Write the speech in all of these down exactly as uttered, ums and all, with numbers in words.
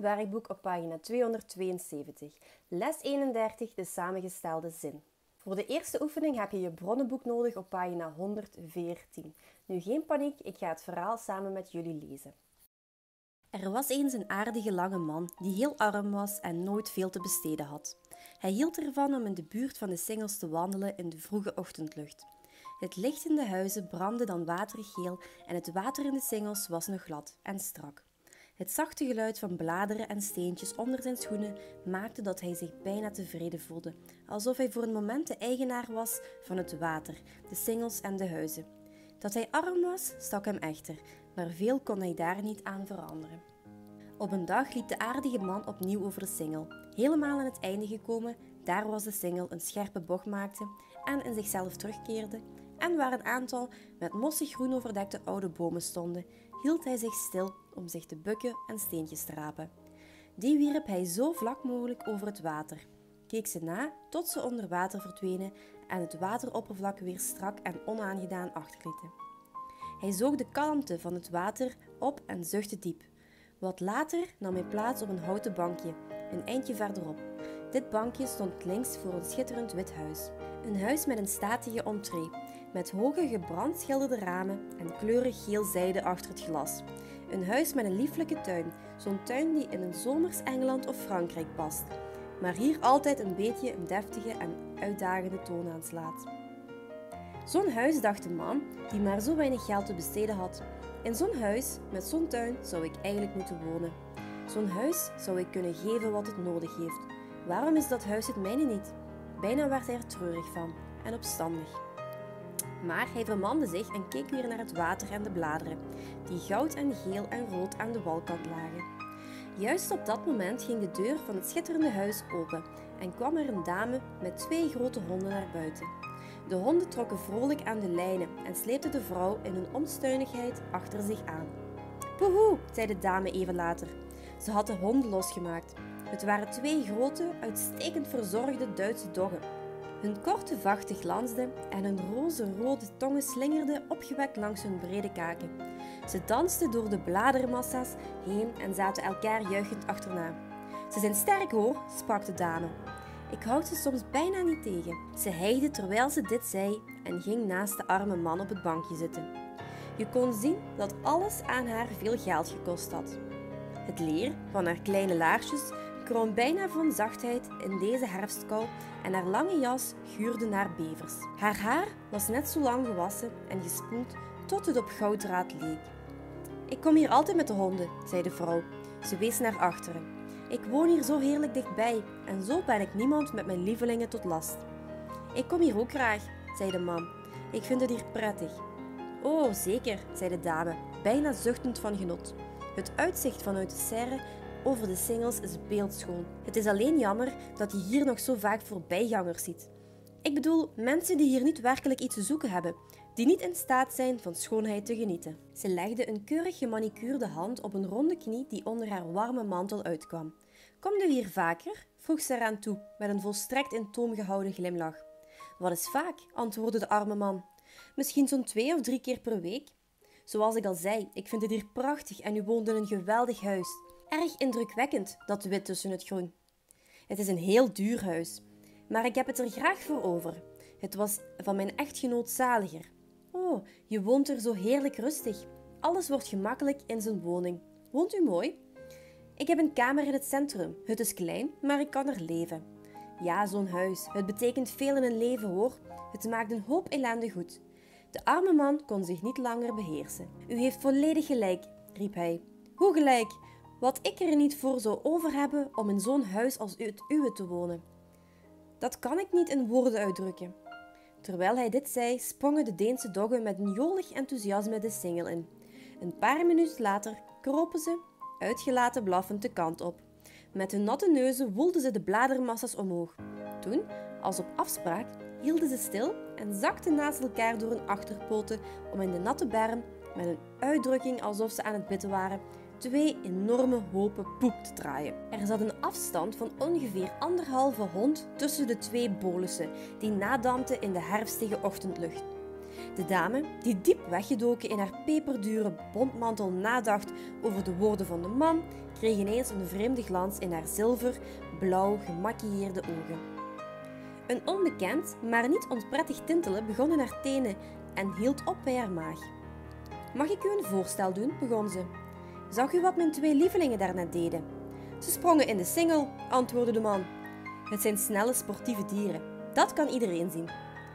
werkboek op pagina tweehonderdtweeënzeventig. Les eenendertig, de samengestelde zin. Voor de eerste oefening heb je je bronnenboek nodig op pagina honderdveertien. Nu geen paniek, ik ga het verhaal samen met jullie lezen. Er was eens een aardige lange man die heel arm was en nooit veel te besteden had. Hij hield ervan om in de buurt van de singels te wandelen in de vroege ochtendlucht. Het licht in de huizen brandde dan waterig geel en het water in de singels was nog glad en strak. Het zachte geluid van bladeren en steentjes onder zijn schoenen maakte dat hij zich bijna tevreden voelde, alsof hij voor een moment de eigenaar was van het water, de singels en de huizen. Dat hij arm was, stak hem echter, maar veel kon hij daar niet aan veranderen. Op een dag liep de aardige man opnieuw over de singel. Helemaal aan het einde gekomen, daar was de singel een scherpe bocht maakte en in zichzelf terugkeerde, en waar een aantal met mossig groen overdekte oude bomen stonden, hield hij zich stil om zich te bukken en steentjes te rapen. Die wierp hij zo vlak mogelijk over het water, keek ze na tot ze onder water verdwenen en het wateroppervlak weer strak en onaangedaan achterlieten. Hij zoog de kalmte van het water op en zuchtte diep. Wat later nam hij plaats op een houten bankje, een eindje verderop. Dit bankje stond links voor een schitterend wit huis. Een huis met een statige entree, met hoge gebrandschilderde ramen en kleurig geel zijde achter het glas. Een huis met een lieflijke tuin, zo'n tuin die in een zomers Engeland of Frankrijk past, maar hier altijd een beetje een deftige en uitdagende toon aanslaat. Zo'n huis, dacht de man, die maar zo weinig geld te besteden had. In zo'n huis, met zo'n tuin, zou ik eigenlijk moeten wonen. Zo'n huis zou ik kunnen geven wat het nodig heeft. Waarom is dat huis het mijne niet? Bijna werd hij er treurig van en opstandig. Maar hij vermande zich en keek weer naar het water en de bladeren, die goud en geel en rood aan de walkant lagen. Juist op dat moment ging de deur van het schitterende huis open en kwam er een dame met twee grote honden naar buiten. De honden trokken vrolijk aan de lijnen en sleepten de vrouw in hun onstuimigheid achter zich aan. Poehoe, zei de dame even later. Ze had de honden losgemaakt. Het waren twee grote, uitstekend verzorgde Duitse doggen. Hun korte vachten glansden en hun roze-rode tongen slingerden opgewekt langs hun brede kaken. Ze dansten door de bladerenmassa's heen en zaten elkaar juichend achterna. Ze zijn sterk hoor, sprak de dame. Ik houd ze soms bijna niet tegen. Ze hijgde terwijl ze dit zei en ging naast de arme man op het bankje zitten. Je kon zien dat alles aan haar veel geld gekost had. Het leer van haar kleine laarsjes kroon bijna van zachtheid in deze herfstkou en haar lange jas guurde naar bevers. Haar haar was net zo lang gewassen en gespoeld tot het op gouddraad leek. Ik kom hier altijd met de honden, zei de vrouw. Ze wees naar achteren. Ik woon hier zo heerlijk dichtbij en zo ben ik niemand met mijn lievelingen tot last. Ik kom hier ook graag, zei de man. Ik vind het hier prettig. Oh, zeker, zei de dame, bijna zuchtend van genot. Het uitzicht vanuit de serre over de singels is beeldschoon. Het is alleen jammer dat je hier nog zo vaak voorbijgangers ziet. Ik bedoel, mensen die hier niet werkelijk iets te zoeken hebben, die niet in staat zijn van schoonheid te genieten. Ze legde een keurig gemanicuurde hand op een ronde knie die onder haar warme mantel uitkwam. Kom je hier vaker? Vroeg ze eraan toe, met een volstrekt in toom gehouden glimlach. Wat is vaak? Antwoordde de arme man. Misschien zo'n twee of drie keer per week. Zoals ik al zei, ik vind het hier prachtig en u woont in een geweldig huis. Erg indrukwekkend, dat wit tussen het groen. Het is een heel duur huis, maar ik heb het er graag voor over. Het was van mijn echtgenoot zaliger. Oh, je woont er zo heerlijk rustig. Alles wordt gemakkelijk in zijn woning. Woont u mooi? Ik heb een kamer in het centrum. Het is klein, maar ik kan er leven. Ja, zo'n huis. Het betekent veel in een leven hoor. Het maakt een hoop ellende goed. De arme man kon zich niet langer beheersen. U heeft volledig gelijk, riep hij. Hoe gelijk? Wat ik er niet voor zou over hebben om in zo'n huis als het uwe te wonen. Dat kan ik niet in woorden uitdrukken. Terwijl hij dit zei, sprongen de Deense doggen met een jolig enthousiasme de singel in. Een paar minuten later kropen ze, uitgelaten blaffend, de kant op. Met hun natte neuzen woelden ze de bladermassa's omhoog. Toen, als op afspraak, hielden ze stil en zakten naast elkaar door hun achterpoten om in de natte berm, met een uitdrukking alsof ze aan het bidden waren, twee enorme hopen poep te draaien. Er zat een afstand van ongeveer anderhalve hond tussen de twee bolussen, die nadampten in de herfstige ochtendlucht. De dame, die diep weggedoken in haar peperdure bontmantel nadacht over de woorden van de man, kreeg ineens een vreemde glans in haar zilver, blauw, gemaquilleerde ogen. Een onbekend, maar niet onprettig tintelen begon in haar tenen en hield op bij haar maag. Mag ik u een voorstel doen? Begon ze. Zag u wat mijn twee lievelingen daarnet deden? Ze sprongen in de singel, antwoordde de man. Het zijn snelle, sportieve dieren. Dat kan iedereen zien.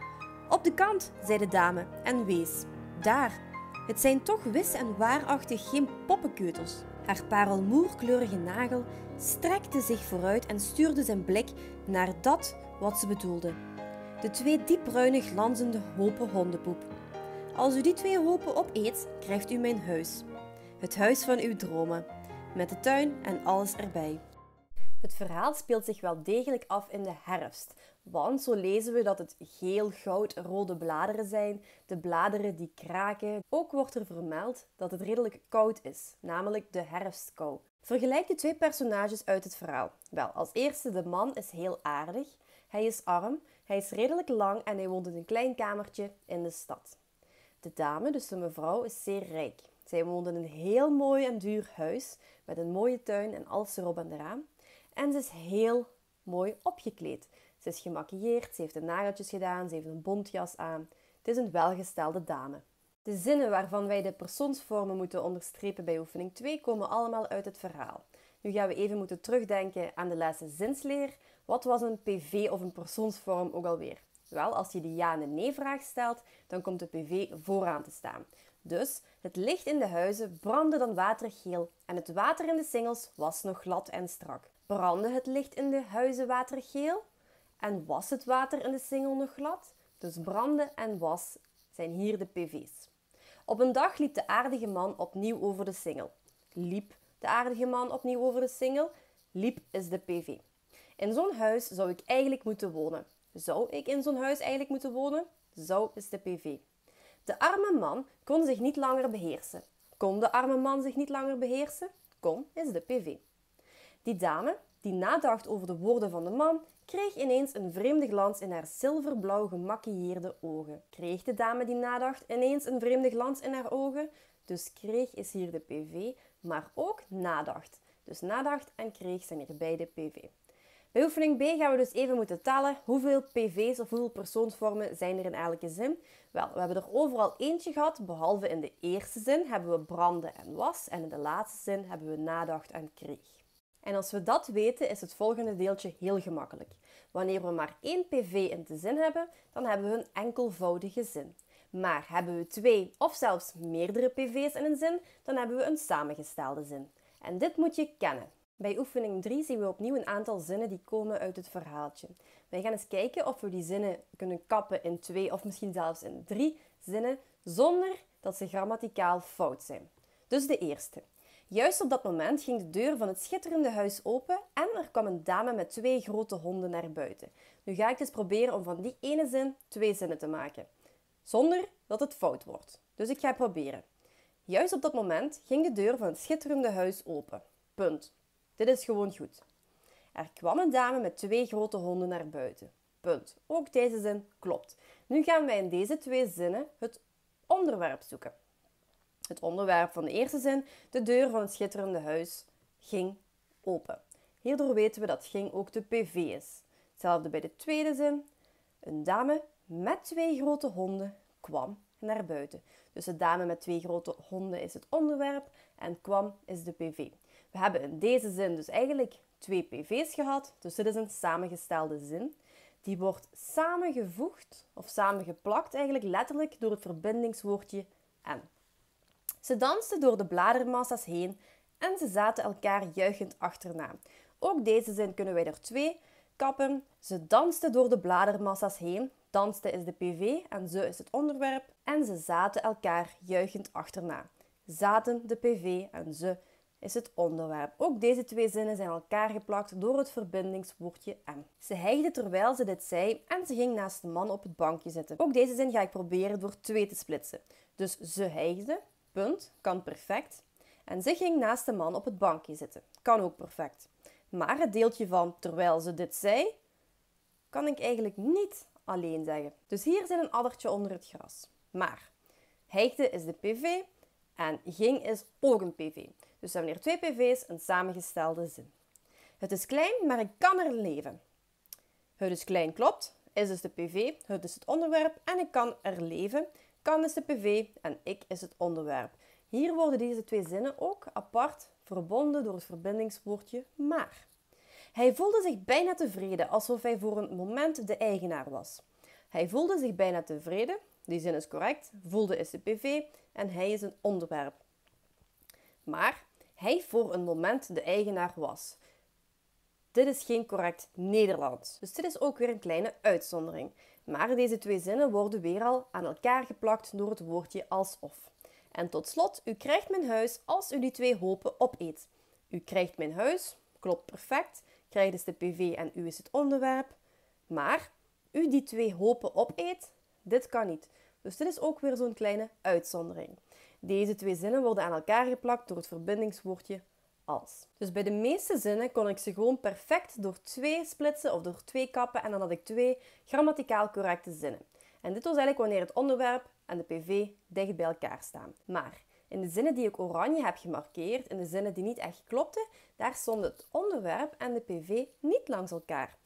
Op de kant, zei de dame en wees. Daar. Het zijn toch wis en waarachtig geen poppenkeutels. Haar parelmoerkleurige nagel strekte zich vooruit en stuurde zijn blik naar dat wat ze bedoelde. De twee diepbruine glanzende hopen hondenpoep. Als u die twee hopen opeet, krijgt u mijn huis. Het huis van uw dromen. Met de tuin en alles erbij. Het verhaal speelt zich wel degelijk af in de herfst, want zo lezen we dat het geel-goud-rode bladeren zijn, de bladeren die kraken. Ook wordt er vermeld dat het redelijk koud is, namelijk de herfstkou. Vergelijk de twee personages uit het verhaal. Wel, als eerste de man is heel aardig, hij is arm, hij is redelijk lang en hij woont in een klein kamertje in de stad. De dame, dus de mevrouw, is zeer rijk. Zij woont in een heel mooi en duur huis met een mooie tuin en alles erop en eraan. En ze is heel mooi opgekleed. Ze is gemaquilleerd, ze heeft de nageltjes gedaan, ze heeft een bontjas aan. Het is een welgestelde dame. De zinnen waarvan wij de persoonsvormen moeten onderstrepen bij oefening twee komen allemaal uit het verhaal. Nu gaan we even moeten terugdenken aan de laatste zinsleer. Wat was een P V of een persoonsvorm ook alweer? Wel, als je de ja- en de nee-vraag stelt, dan komt de P V vooraan te staan. Dus, het licht in de huizen brandde dan waterig geel en het water in de singels was nog glad en strak. Brandde het licht in de huizen waterig geel? En was het water in de singel nog glad? Dus brandde en was zijn hier de P V's. Op een dag liep de aardige man opnieuw over de singel. Liep de aardige man opnieuw over de singel? Liep is de P V. In zo'n huis zou ik eigenlijk moeten wonen. Zou ik in zo'n huis eigenlijk moeten wonen? Zou is de P V. De arme man kon zich niet langer beheersen. Kon de arme man zich niet langer beheersen? Kon is de P V. Die dame, die nadacht over de woorden van de man, kreeg ineens een vreemde glans in haar zilverblauw gemaquilleerde ogen. Kreeg de dame die nadacht ineens een vreemde glans in haar ogen? Dus kreeg is hier de P V, maar ook nadacht. Dus nadacht en kreeg zijn hier beide P V. Bij oefening B gaan we dus even moeten tellen hoeveel P V's of hoeveel persoonsvormen zijn er in elke zin. Wel, we hebben er overal eentje gehad, behalve in de eerste zin hebben we branden en was en in de laatste zin hebben we nadacht en kreeg. En als we dat weten, is het volgende deeltje heel gemakkelijk. Wanneer we maar één P V in de zin hebben, dan hebben we een enkelvoudige zin. Maar hebben we twee of zelfs meerdere P V's in een zin, dan hebben we een samengestelde zin. En dit moet je kennen. Bij oefening drie zien we opnieuw een aantal zinnen die komen uit het verhaaltje. Wij gaan eens kijken of we die zinnen kunnen kappen in twee of misschien zelfs in drie zinnen, zonder dat ze grammaticaal fout zijn. Dus de eerste. Juist op dat moment ging de deur van het schitterende huis open en er kwam een dame met twee grote honden naar buiten. Nu ga ik dus proberen om van die ene zin twee zinnen te maken, zonder dat het fout wordt. Dus ik ga proberen. Juist op dat moment ging de deur van het schitterende huis open. Punt. Dit is gewoon goed. Er kwam een dame met twee grote honden naar buiten. Punt. Ook deze zin klopt. Nu gaan wij in deze twee zinnen het onderwerp zoeken. Het onderwerp van de eerste zin, de deur van het schitterende huis, ging open. Hierdoor weten we dat ging ook de P V is. Hetzelfde bij de tweede zin. Een dame met twee grote honden kwam naar buiten. Dus de dame met twee grote honden is het onderwerp en kwam is de P V. We hebben in deze zin dus eigenlijk twee P V's gehad, dus dit is een samengestelde zin. Die wordt samengevoegd of samengeplakt eigenlijk letterlijk door het verbindingswoordje en. Ze dansten door de bladermassa's heen en ze zaten elkaar juichend achterna. Ook deze zin kunnen wij er twee kappen. Ze dansten door de bladermassa's heen. Danste is de P V en ze is het onderwerp. En ze zaten elkaar juichend achterna. Zaten de P V en ze is het onderwerp. Ook deze twee zinnen zijn elkaar geplakt door het verbindingswoordje en. Ze hijgde terwijl ze dit zei en ze ging naast de man op het bankje zitten. Ook deze zin ga ik proberen door twee te splitsen. Dus ze hijgde, punt, kan perfect. En ze ging naast de man op het bankje zitten. Kan ook perfect. Maar het deeltje van terwijl ze dit zei, kan ik eigenlijk niet alleen zeggen. Dus hier zit een addertje onder het gras. Maar Heegde is de P V en ging is ook een P V. Dus we hebben hier twee P V's, een samengestelde zin. Het is klein, maar ik kan er leven. Het is klein klopt, is dus de P V, het is het onderwerp en ik kan er leven. Kan is de P V en ik is het onderwerp. Hier worden deze twee zinnen ook apart verbonden door het verbindingswoordje maar. Hij voelde zich bijna tevreden, alsof hij voor een moment de eigenaar was. Hij voelde zich bijna tevreden, die zin is correct, voelde is de P V en hij is een onderwerp. Maar hij voor een moment de eigenaar was. Dit is geen correct Nederlands, dus dit is ook weer een kleine uitzondering. Maar deze twee zinnen worden weer al aan elkaar geplakt door het woordje alsof. En tot slot, u krijgt mijn huis als u die twee hopen opeet. U krijgt mijn huis, klopt perfect, krijgt is de P V en u is het onderwerp. Maar u die twee hopen opeet, dit kan niet. Dus dit is ook weer zo'n kleine uitzondering. Deze twee zinnen worden aan elkaar geplakt door het verbindingswoordje als. Dus bij de meeste zinnen kon ik ze gewoon perfect door twee splitsen of door twee kappen en dan had ik twee grammaticaal correcte zinnen. En dit was eigenlijk wanneer het onderwerp en de P V dicht bij elkaar staan. Maar in de zinnen die ik oranje heb gemarkeerd, in de zinnen die niet echt klopten, daar stonden het onderwerp en de P V niet langs elkaar.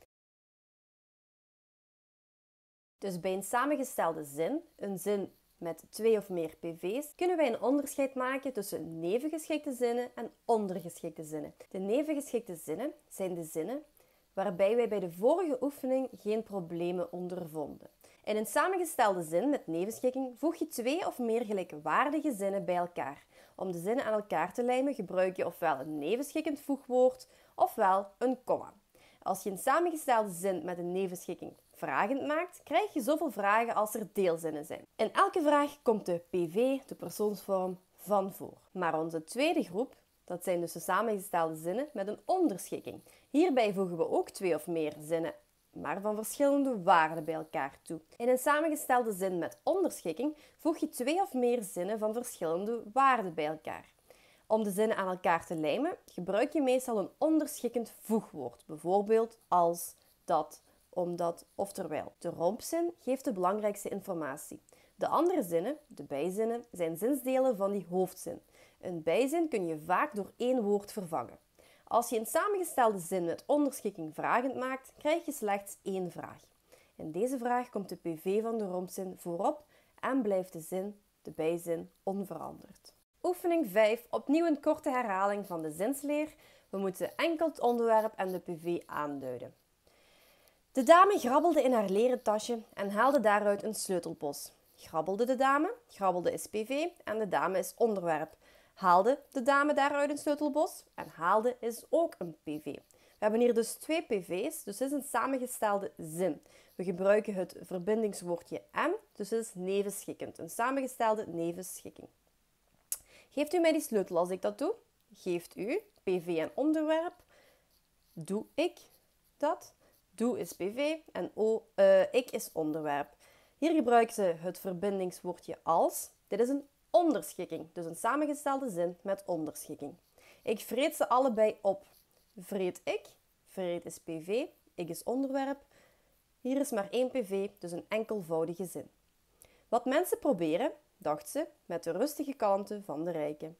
Dus bij een samengestelde zin, een zin met twee of meer P V's, kunnen wij een onderscheid maken tussen nevengeschikte zinnen en ondergeschikte zinnen. De nevengeschikte zinnen zijn de zinnen waarbij wij bij de vorige oefening geen problemen ondervonden. In een samengestelde zin met nevenschikking voeg je twee of meer gelijkwaardige zinnen bij elkaar. Om de zinnen aan elkaar te lijmen gebruik je ofwel een nevenschikkend voegwoord ofwel een komma. Als je een samengestelde zin met een nevenschikking vragend maakt, krijg je zoveel vragen als er deelzinnen zijn. In elke vraag komt de P V, de persoonsvorm, van voor. Maar onze tweede groep, dat zijn dus de samengestelde zinnen met een onderschikking. Hierbij voegen we ook twee of meer zinnen, maar van verschillende waarden bij elkaar toe. In een samengestelde zin met onderschikking voeg je twee of meer zinnen van verschillende waarden bij elkaar. Om de zinnen aan elkaar te lijmen, gebruik je meestal een onderschikkend voegwoord, bijvoorbeeld als, dat, omdat of terwijl. De rompzin geeft de belangrijkste informatie. De andere zinnen, de bijzinnen, zijn zinsdelen van die hoofdzin. Een bijzin kun je vaak door één woord vervangen. Als je een samengestelde zin met onderschikking vragend maakt, krijg je slechts één vraag. In deze vraag komt de P V van de rompzin voorop en blijft de zin, de bijzin, onveranderd. Oefening vijf. Opnieuw een korte herhaling van de zinsleer. We moeten enkel het onderwerp en de P V aanduiden. De dame grabbelde in haar leren tasje en haalde daaruit een sleutelbos. Grabbelde de dame, grabbelde is P V en de dame is onderwerp. Haalde de dame daaruit een sleutelbos en haalde is ook een P V. We hebben hier dus twee P V's, dus dit is een samengestelde zin. We gebruiken het verbindingswoordje en, dus dit is nevenschikkend. Een samengestelde nevensschikking. Geeft u mij die sleutel als ik dat doe? Geeft u, P V en onderwerp. Doe ik dat? Doe is P V en o, uh, ik is onderwerp. Hier gebruiken ze het verbindingswoordje als. Dit is een onderschikking, dus een samengestelde zin met onderschikking. Ik vreet ze allebei op. Vreet ik, vreet is P V, ik is onderwerp. Hier is maar één P V, dus een enkelvoudige zin. Wat mensen proberen, dacht ze, met de rustige kalmte van de rijken.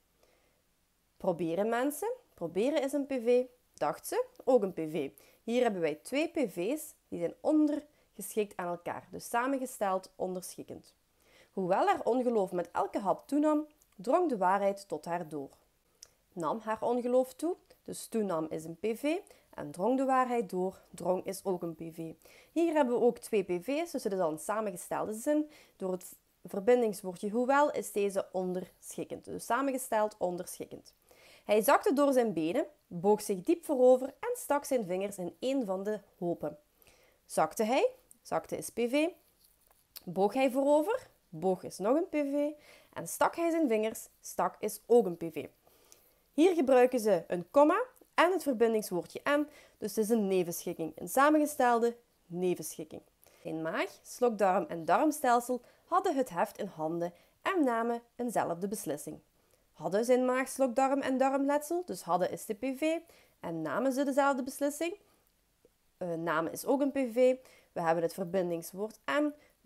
Proberen mensen, proberen is een P V, dacht ze, ook een P V. Hier hebben wij twee P V's, die zijn ondergeschikt aan elkaar, dus samengesteld onderschikkend. Hoewel haar ongeloof met elke hap toenam, drong de waarheid tot haar door. Nam haar ongeloof toe, dus toenam is een P V, en drong de waarheid door, drong is ook een P V. Hier hebben we ook twee P V's, dus het is al een samengestelde zin. Door het verbindingswoordje hoewel is deze onderschikkend, dus samengesteld onderschikkend. Hij zakte door zijn benen, boog zich diep voorover en stak zijn vingers in een van de hopen. Zakte hij, zakte is P V, boog hij voorover, boog is nog een P V en stak hij zijn vingers, stak is ook een P V. Hier gebruiken ze een komma en het verbindingswoordje en, dus het is een nevenschikking, een samengestelde nevenschikking. Zijn maag, slokdarm en darmstelsel hadden het heft in handen en namen eenzelfde beslissing. Hadden zijn maag, slokdarm en darmletsel, dus hadden is de P V en namen ze dezelfde beslissing. Uh, namen is ook een P V. We hebben het verbindingswoord en,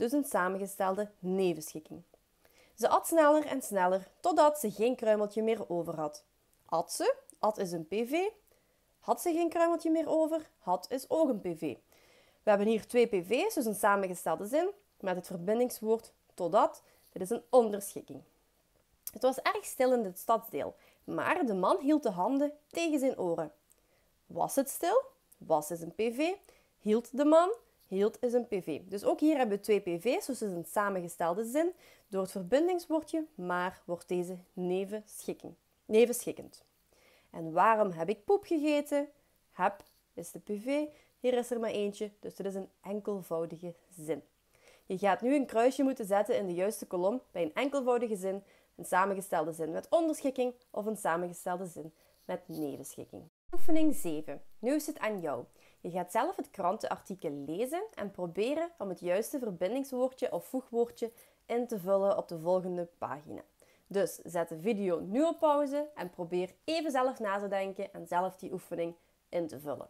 dus een samengestelde nevenschikking. Ze at sneller en sneller, totdat ze geen kruimeltje meer over had. At ze, at is een P V. Had ze geen kruimeltje meer over, had is ook een P V. We hebben hier twee P V's, dus een samengestelde zin, met het verbindingswoord totdat. Dit is een onderschikking. Het was erg stil in dit stadsdeel, maar de man hield de handen tegen zijn oren. Was het stil? Was is een P V. Hield de man? Hield is een P V. Dus ook hier hebben we twee P V's, dus het is een samengestelde zin. Door het verbindingswoordje maar wordt deze nevenschikking, nevenschikkend. En waarom heb ik poep gegeten? Heb is de P V. Hier is er maar eentje, dus dit is een enkelvoudige zin. Je gaat nu een kruisje moeten zetten in de juiste kolom bij een enkelvoudige zin, een samengestelde zin met onderschikking of een samengestelde zin met nevenschikking. Oefening zeven. Nu is het aan jou. Je gaat zelf het krantenartikel lezen en proberen om het juiste verbindingswoordje of voegwoordje in te vullen op de volgende pagina. Dus zet de video nu op pauze en probeer even zelf na te denken en zelf die oefening in te vullen.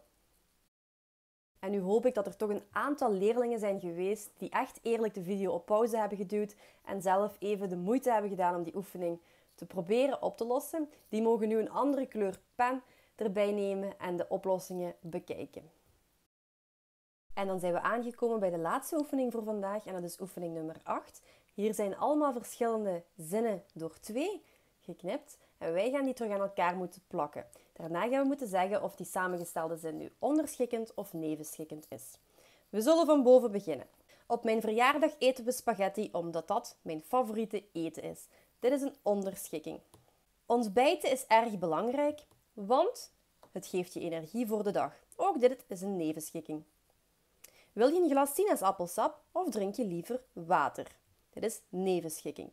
En nu hoop ik dat er toch een aantal leerlingen zijn geweest die echt eerlijk de video op pauze hebben geduwd en zelf even de moeite hebben gedaan om die oefening te proberen op te lossen. Die mogen nu een andere kleur pen erbij nemen en de oplossingen bekijken. En dan zijn we aangekomen bij de laatste oefening voor vandaag en dat is oefening nummer acht. Hier zijn allemaal verschillende zinnen door twee geknipt en wij gaan die terug aan elkaar moeten plakken. Daarna gaan we moeten zeggen of die samengestelde zin nu onderschikkend of nevenschikkend is. We zullen van boven beginnen. Op mijn verjaardag eten we spaghetti omdat dat mijn favoriete eten is. Dit is een onderschikking. Ontbijten is erg belangrijk, want het geeft je energie voor de dag. Ook dit is een nevenschikking. Wil je een glas sinaasappelsap of drink je liever water? Dit is nevenschikking.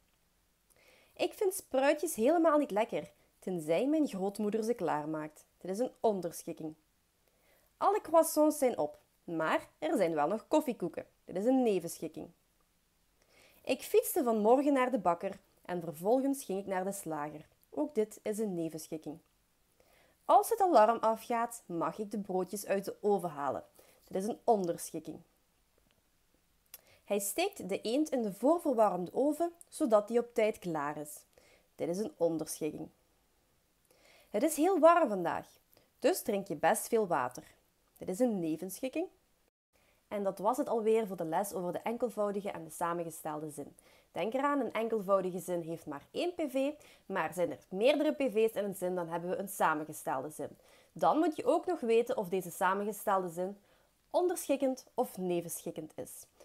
Ik vind spruitjes helemaal niet lekker, tenzij mijn grootmoeder ze klaarmaakt. Dit is een onderschikking. Alle croissants zijn op, maar er zijn wel nog koffiekoeken. Dit is een nevenschikking. Ik fietste vanmorgen naar de bakker en vervolgens ging ik naar de slager. Ook dit is een nevenschikking. Als het alarm afgaat, mag ik de broodjes uit de oven halen. Dit is een onderschikking. Hij steekt de eend in de voorverwarmde oven, zodat die op tijd klaar is. Dit is een onderschikking. Het is heel warm vandaag, dus drink je best veel water. Dit is een nevenschikking. En dat was het alweer voor de les over de enkelvoudige en de samengestelde zin. Denk eraan, een enkelvoudige zin heeft maar één P V, maar zijn er meerdere P V's in een zin, dan hebben we een samengestelde zin. Dan moet je ook nog weten of deze samengestelde zin onderschikkend of nevenschikkend is.